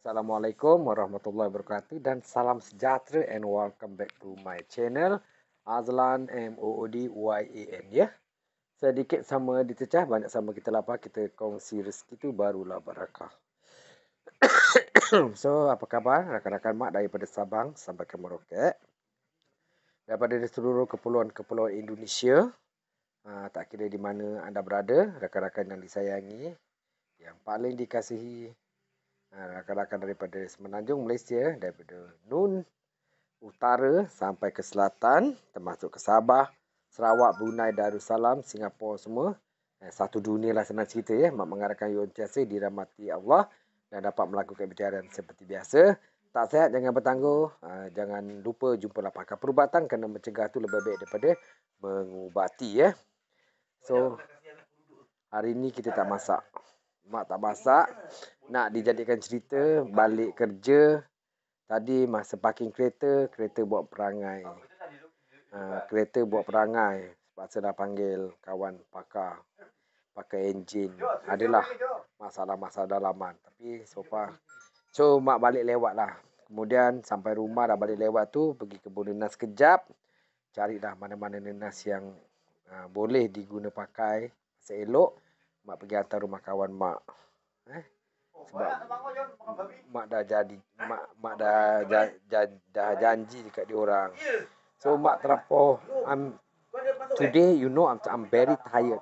Assalamualaikum warahmatullahi wabarakatuh dan salam sejahtera and welcome back to my channel Azlan MOODYAN ya. Sedikit sama ditercah, banyak sama kita lapar, kita kongsi rezeki tu barulah barakah. So, apa khabar rakan-rakan mak daripada Sabang sampai ke Merauke? Daripada seluruh kepulauan-kepulauan Indonesia, tak kira di mana anda berada, rakan-rakan yang disayangi, yang paling dikasihi, rakan-rakan daripada Semenanjung Malaysia, daripada Nun Utara sampai ke Selatan, termasuk ke Sabah, Sarawak, Brunei, Darussalam, Singapura semua. Satu dunia lah senang cerita ya. Mak mengharapkan you sentiasa dirahmati Allah dan dapat melakukan perjalanan seperti biasa. Tak sihat jangan bertangguh. Jangan lupa jumpalah pakar perubatan kerana mencegah tu lebih baik daripada mengubati ya. So, hari ni kita tak masak. Mak tak masak. Nak dijadikan cerita balik kerja. Tadi masa parking kereta buat perangai. Kereta buat perangai. Terpaksa dah panggil kawan pakar. Pakai enjin. Adalah masalah-masalah dalaman. Tapi so far. So mak balik lewat lah. Kemudian sampai rumah dah balik lewat tu. Pergi kebun nenas kejap. Cari dah mana-mana nenas yang boleh diguna pakai. Seelok. Mak pergi hantar rumah kawan mak. Sebab mak dah jadi mak dah janji dekat dia orang. So mak terlampau today you know I'm very tired.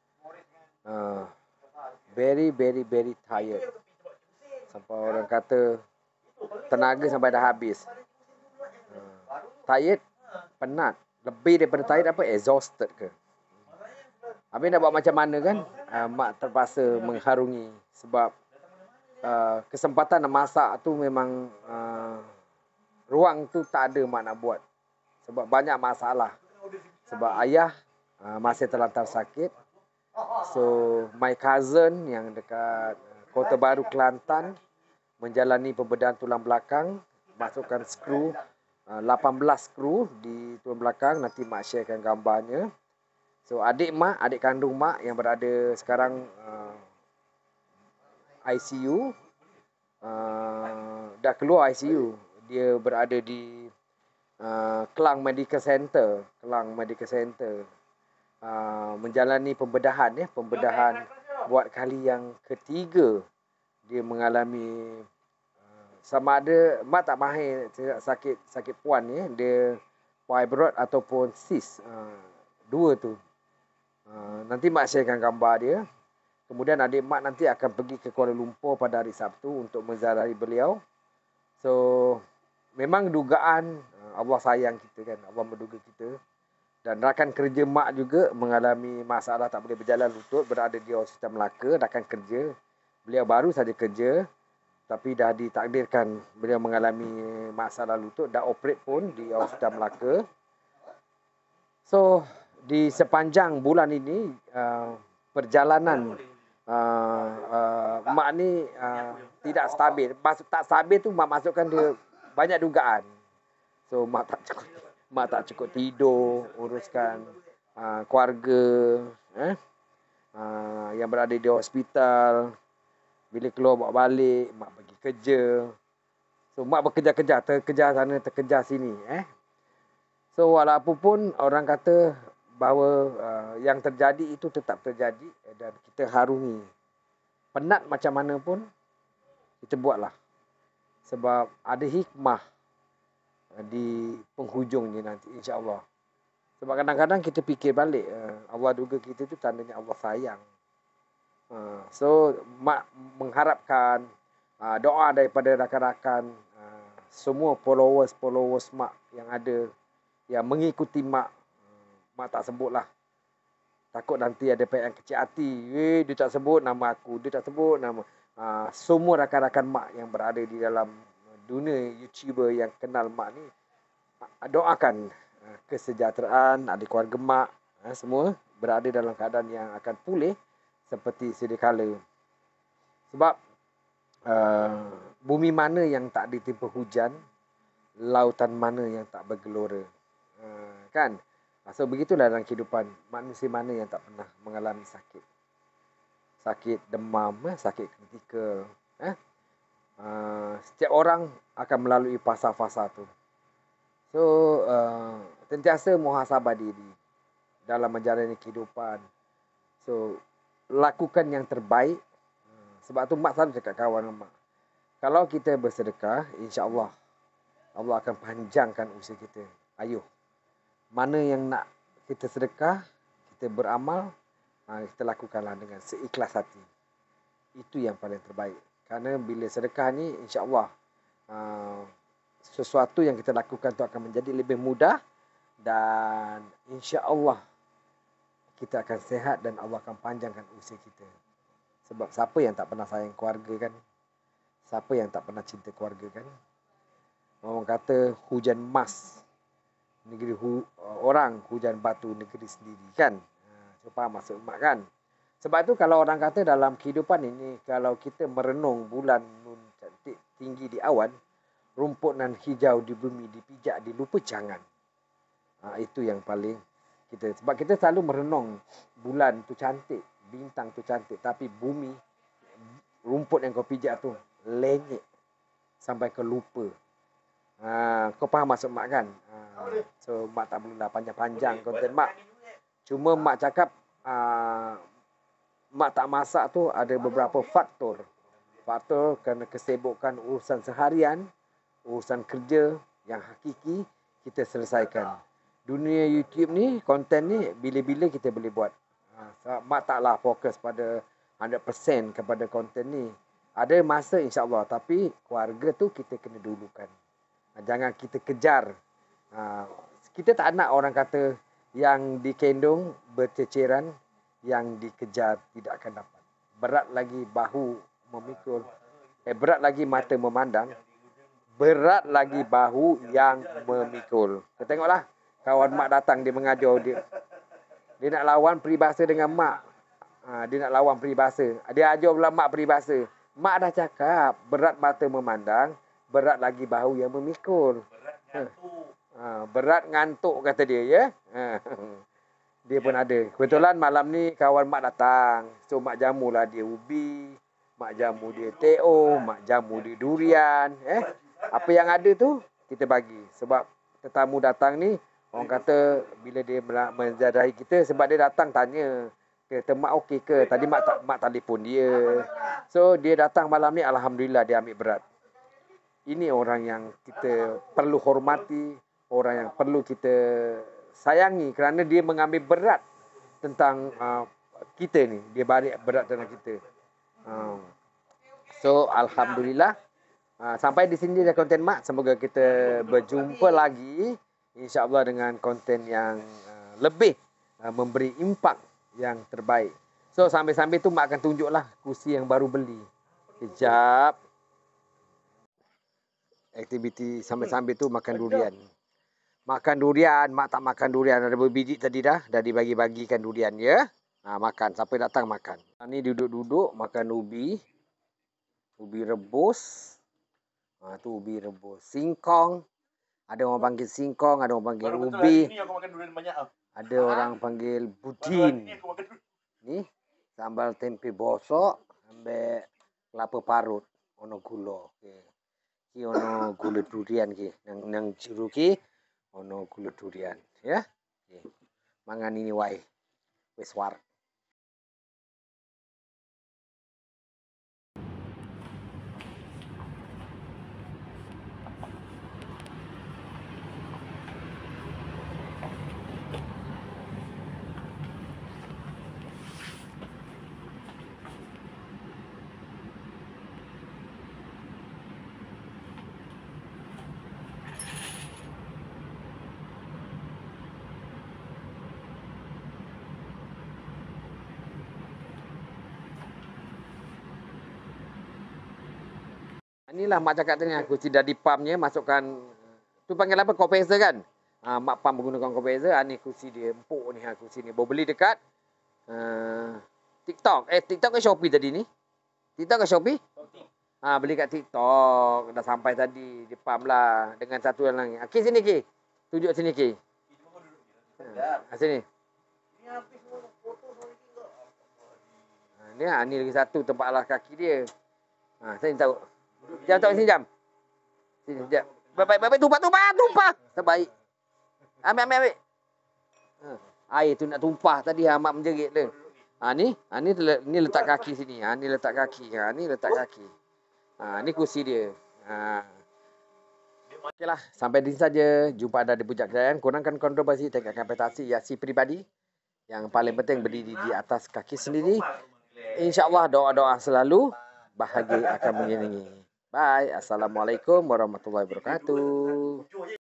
Very tired. Sampai orang kata tenaga sampai dah habis. Tired, penat. Lebih daripada tired apa? Exhausted ke? Habis nak buat macam mana kan? Mak terpaksa mengharungi sebab kesempatan nak masak tu memang ruang tu tak ada mak nak buat. Sebab banyak masalah. Sebab ayah masih terlantar sakit. So, my cousin yang dekat Kota Baru, Kelantan menjalani pembedahan tulang belakang. Masukkan skru, 18 skru di tulang belakang. Nanti mak sharekan gambarnya. So, adik kandung mak yang berada sekarang ICU, dah keluar ICU. Dia berada di Kelang Medical Center. Menjalani pembedahan buat kali yang ketiga. Dia mengalami sama ada mak tak mahir sakit puan ya. Dia fibroid ataupun cyst. Dua tu. Nanti mak sharekan gambar dia. Kemudian adik mak nanti akan pergi ke Kuala Lumpur pada hari Sabtu untuk menziarahi beliau. So, memang dugaan Allah sayang kita kan. Allah menduga kita. Dan rakan kerja mak juga mengalami masalah tak boleh berjalan lutut. Berada di Hospital Melaka. Rakan kerja. Beliau baru saja kerja. Tapi dah ditakdirkan beliau mengalami masalah lutut. Dah operate pun di Hospital Melaka. So, di sepanjang bulan ini, perjalanan mak ni tidak stabil. Maksud tak stabil tu mak masukkan dia banyak dugaan. So mak tak cukup tidur, uruskan keluarga yang berada di hospital. Bila keluar bawa balik, mak pergi kerja. So mak bekerja-kerja, terkejar sana, terkejar sini. So walaupun pun orang kata bahawa yang terjadi itu tetap terjadi dan kita harungi. Penat macam mana pun kita buatlah. Sebab ada hikmah di penghujungnya nanti insya-Allah. Sebab kadang-kadang kita fikir balik Allah duga kita tu tandanya Allah sayang. So mak mengharapkan doa daripada rakan-rakan semua followers mak yang ada yang mengikuti mak. Mak tak sebutlah. Takut nanti ada pihak yang kecil hati. Dia tak sebut nama aku. Dia tak sebut nama. Semua rakan-rakan mak yang berada di dalam dunia YouTuber yang kenal mak ni. Doakan kesejahteraan adik keluarga mak. Semua berada dalam keadaan yang akan pulih seperti sedia kala. Sebab bumi mana yang tak ditimpa hujan. Lautan mana yang tak bergelora. Kan? So begitulah dalam kehidupan manusia mana yang tak pernah mengalami sakit. Sakit demam, sakit kritikal. setiap orang akan melalui fasa-fasa tu. So, sentiasa muhasabah diri dalam menjalani kehidupan. So, lakukan yang terbaik. Sebab tu mak selalu cakap kawan mak, kalau kita bersedekah, insya-Allah Allah akan panjangkan usia kita. Ayuh, mana yang nak kita sedekah, kita beramal, kita lakukanlah dengan seikhlas hati. Itu yang paling terbaik. Kerana bila sedekah ni, insya-Allah sesuatu yang kita lakukan tu akan menjadi lebih mudah dan insya-Allah kita akan sihat dan Allah akan panjangkan usia kita. Sebab siapa yang tak pernah sayang keluarga kan? Siapa yang tak pernah cinta keluarga kan? Orang kata hujan emas negeri orang, hujan batu negeri sendiri kan? So, faham maksud mak kan? Sebab tu kalau orang kata dalam kehidupan ini, kalau kita merenung bulan nun cantik tinggi di awan, rumput nan hijau di bumi, dipijak dilupa jangan. Itu yang paling kita. Sebab kita selalu merenung bulan tu cantik, bintang tu cantik, tapi bumi, rumput yang kau pijak tu lenyek sampai kau lupa. Kau faham maksud mak kan? So mak tak bolehlah panjang-panjang konten mak. Cuma mak cakap mak tak masak tu ada beberapa faktor. Faktor kerana kesibukan urusan seharian, urusan kerja yang hakiki kita selesaikan. Dunia YouTube ni, konten ni bila-bila kita boleh buat. Mak taklah fokus pada 100% kepada konten ni. Ada masa insya-Allah, tapi keluarga tu kita kena dulukan. Jangan kita kejar. Kita tak nak orang kata yang dikendung berceceran, yang dikejar tidak akan dapat. Berat lagi bahu memikul. Berat lagi mata memandang. Berat lagi bahu yang memikul. Kita tengoklah. Kawan mak datang, dia mengajar dia. Dia nak lawan peribahasa dengan mak. Dia nak lawan peribahasa. Dia ajar pula mak peribahasa. Mak dah cakap, berat mata memandang, berat lagi bahu yang memikul. Berat ngantuk kata dia, ya. Dia pun ada. Kebetulan malam ni kawan mak datang. So mak jamulah dia ubi, mak jamu dia teo, mak jamu dia durian. Apa yang ada tu, kita bagi. Sebab tetamu datang ni, orang kata bila dia menjadahi kita, sebab dia datang tanya, kata mak okey ke? Tadi mak telefon dia. So dia datang malam ni, alhamdulillah dia ambil berat. Ini orang yang kita perlu hormati, orang yang perlu kita sayangi kerana dia mengambil berat tentang kita ni. Dia balik berat tentang kita. So alhamdulillah, sampai di sini dah konten mak. Semoga kita berjumpa lagi, insya-Allah dengan konten yang lebih memberi impak yang terbaik. So sambil-sambil tu mak akan tunjuklah kursi yang baru beli. Kejap. Aktiviti sambil-sambil tu makan durian. Makan durian, mak tak makan durian. Ada berbiji tadi dah dibagi-bagikan durian ya. Makan, siapa datang makan. Ni duduk-duduk makan ubi. Ubi rebus. Tu ubi rebus. Singkong. Ada orang panggil singkong, ada orang panggil ubi. Ada orang panggil budin. Ni sambal tempe bosok, ambil kelapa parut, ono gula. Okay. Ki ono gula durian ki. Nang juru ki ono gula durian, ya. Okay. Mangan ini wae. Wis war. Inilah mak cakap tadi, aku sudah di pumpnya, masukkan, tu panggil apa, compressor kan? Mak pump menggunakan compressor. Ni kursi dia, empuk ni, kursi ni. Baru beli dekat TikTok. TikTok ke Shopee tadi ni? TikTok ke Shopee? Beli kat TikTok. Dah sampai tadi, di pump lah. Dengan satu yang lain. Ki sini Ki. Tunjuk sini Ki. Sini. Ni lagi satu tempat alas kaki dia. Saya tahu. Jam tak sini jam. Sini, sekejap. Baik. Tumpah. Terbaik. Ambil. Air tu nak tumpah tadi Mak menjerit dia. Ni letak kaki sini. Ni letak kaki. Ni kursi dia. Okeylah, sampai di sini saja. Jumpa anda di puncak kejayaan. Kurangkan kontroversi, tingkatkan prestasi, hiasi pribadi. Yang paling penting berdiri di atas kaki sendiri. InsyaAllah doa-doa selalu. Bahagia akan mengiringi. Bye. Assalamualaikum warahmatullahi wabarakatuh.